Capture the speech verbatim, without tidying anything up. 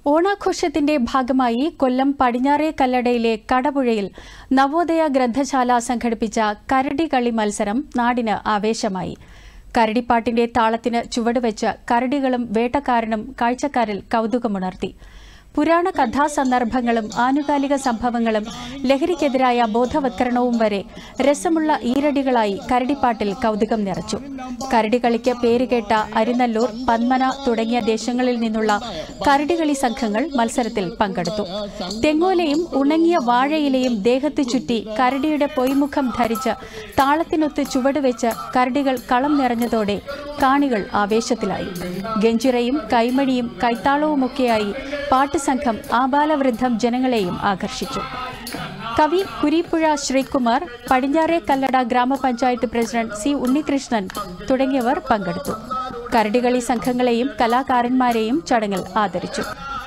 ഓണാഘോഷത്തിന്റെ ഭാഗമായി കൊല്ലം പടിഞ്ഞാറേ കല്ലടയിലെ കടപുഴയിൽ നവോദയ ഗ്രന്ഥശാല സംഘടിപ്പിച്ച കരടികളി മത്സരം നാടിന് ആവേശമായി. കരടിപ്പാട്ടിന്റെ താളത്തിന് ചുവടുവെച്ച് കരടികളും വേട്ടക്കാരനും കാഴ്ചക്കാരിൽ കൗതുകമുണർത്തി. പുരാണ കഥാസന്ദർഭങ്ങളും ആനുകാലിക സംഭവങ്ങളും ലഹരിക്കെതിരായ ബോധവത്കരണവും വരെ രസമുള്ള ഈരടികളായി കരടിപ്പാട്ടിൽ കൗതുകം നിറച്ചു. കരടികളിക്ക് പേരുകേട്ട അരിനല്ലൂർ, പന്മന തുടങ്ങിയ ദേശങ്ങളിൽ നിന്നുള്ള കരടികളി സംഘങ്ങൾ മത്സരത്തിൽ പങ്കെടുത്തു. തെങ്ങോലയും ഉണങ്ങിയ വാഴയിലയും ദേഹത്ത് ചുറ്റി കരടിയുടെ പൊയ്മുഖം ധരിച്ച് താളത്തിനൊത്ത് ചുവടുവെച്ച് കരടികൾ കളം നിറഞ്ഞതോടെ കാണികൾ ആവേശത്തിലായി. ഗഞ്ചിറയും കൈമണിയും കൈത്താളവുമൊക്കെയായി പാട്ട് സംഘം ആബാലവൃദ്ധം ജനങ്ങളെയും ആകർഷിച്ചു. കവി കുരീപ്പുഴ ശ്രീകുമാർ, പടിഞ്ഞാറേ കല്ലട ഗ്രാമപഞ്ചായത്ത് പ്രസിഡന്റ് സി ഉണ്ണികൃഷ്ണൻ തുടങ്ങിയവർ പങ്കെടുത്തു. കരടികളി സംഘങ്ങളെയും കലാകാരന്മാരെയും ചടങ്ങിൽ ആദരിച്ചു.